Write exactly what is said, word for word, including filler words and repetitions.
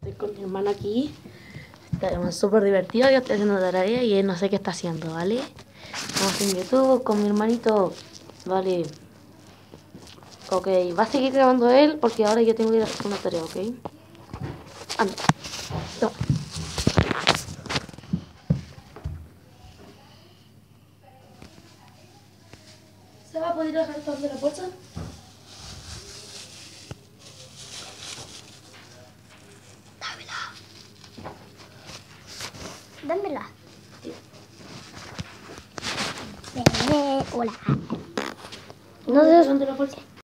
Estoy con mi hermano aquí. Está súper divertido. Yo estoy haciendo tarea y él no sé qué está haciendo, ¿vale? Estamos en YouTube con mi hermanito. Vale. Ok, va a seguir grabando él porque ahora yo tengo que ir a hacer una tarea, ¿ok? Anda. Toma. ¿Se va a poder dejar esto de la bolsa? Dámela. Eh, hola. No sé dónde la bolsa.